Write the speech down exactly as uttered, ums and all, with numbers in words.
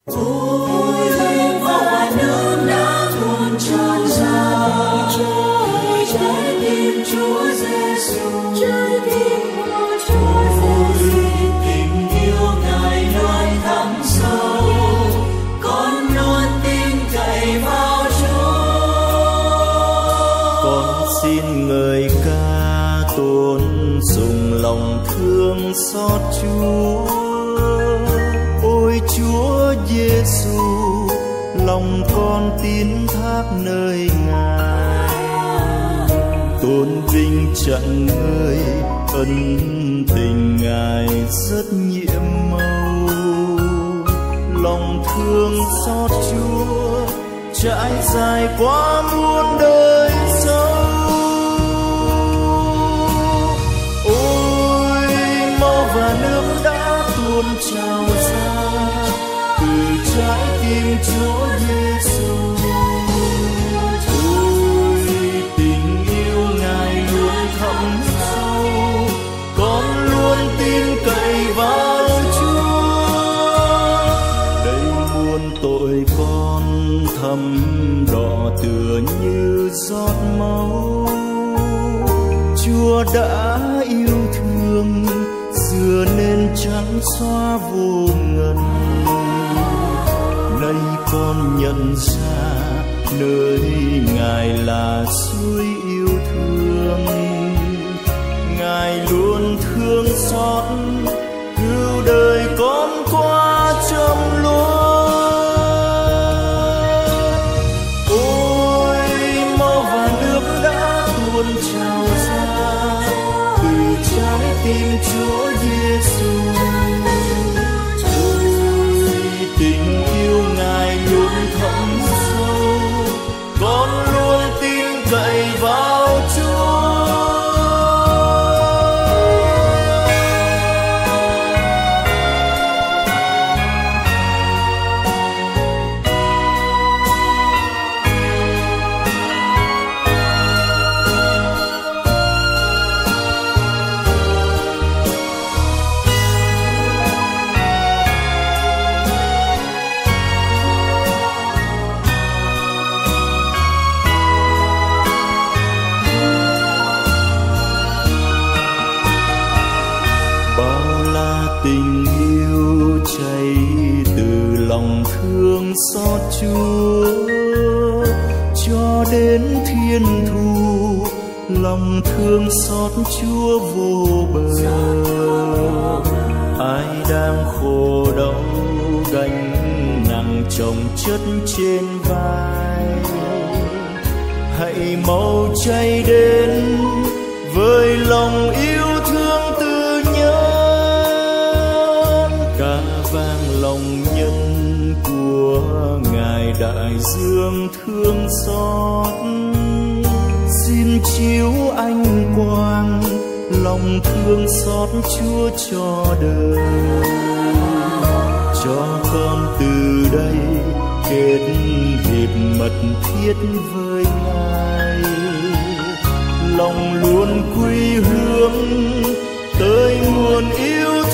Ôi máu và nước đã tuôn tràn ra, trái tim Chúa Giêsu, trái tim của Chúa Giêsu. Tình yêu Ngài luôn thẳm sâu, con luôn tin cậy vào Chúa. Con xin ngợi ca tôn sùng lòng thương xót Chúa. Ôi Chúa Giêsu, lòng con tín thác nơi Ngài, tôn vinh chẳng ngơi ân tình Ngài rất nhiệm màu. Lòng thương xót Chúa trải dài qua muôn đời sau. Ôi máu và nước đã tuôn trào ra từ trái tim Chúa Giêsu. Ôi tình yêu Ngài luôn thẳm sâu, con luôn tin cậy vào Chúa. Đây muôn tội con thầm đỏ tựa như giọt máu, Chúa đã yêu thương xưa nên trắng xóa vô ngần. Nay con nhận ra nơi Ngài là suối yêu thương, Ngài luôn thương xót cứu đời con qua trăm luân. Ôi máu và nước đã tuôn trào ra từ trái tim Chúa Giêsu. Tình yêu Ngài luôn thẳm sâu, con luôn tin cậy vào Chúa. Tình yêu cháy từ lòng thương xót Chúa cho đến thiên thu. Lòng thương xót Chúa vô bờ, ai đang khổ đau gánh nặng chồng chất trên vai, hãy mau cháy đến với lòng yêu thương từ nhân. Ca vang lòng nhân của Ngài đại dương thương xót, xin chiếu ánh quang lòng thương xót Chúa cho đời. Cho con từ đây kết hiệp mật thiết với Ngài, lòng luôn quy hướng tới nguồn yêu